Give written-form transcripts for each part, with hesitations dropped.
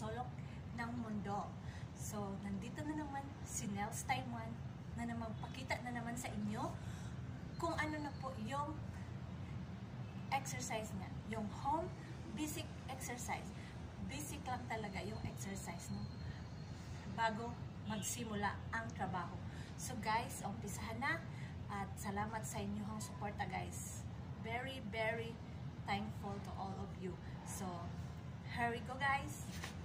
sulok ng mundo. So, nandito na naman si NelzTaiwan na naman pakita na naman sa inyo kung ano na po yung exercise niya. Yung home basic exercise. Basic lang talaga yung exercise, no? Bago magsimula ang trabaho. So guys, umpisahan na at salamat sa inyong suporta guys. Very, very thankful to all of you. So, here we go guys.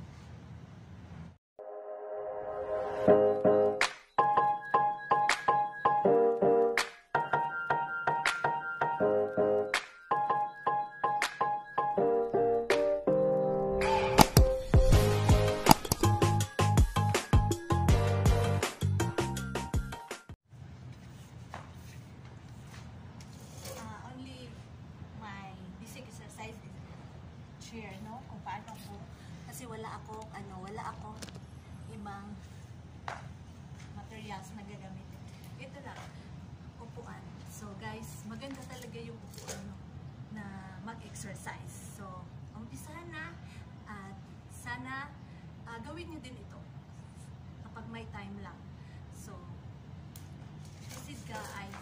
Share, no? Kung paano ko, kasi wala akong ibang materials na gagamitin. Ito lang, upuan. So guys, maganda talaga yung upuan, no? Na mag-exercise. So, umpisahan na at sana gawin nyo din ito kapag may time lang. So, this is guys.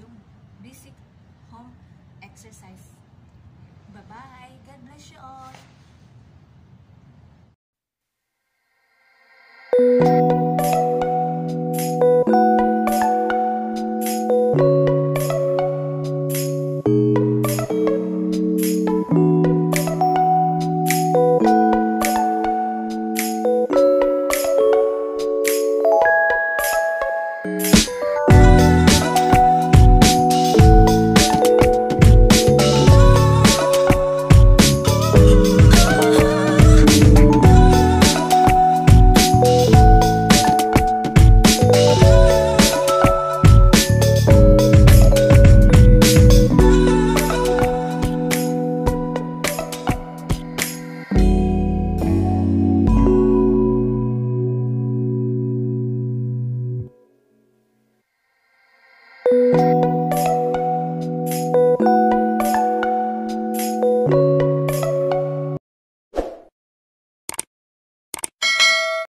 yung basic home exercise. Bye-bye. God bless you all.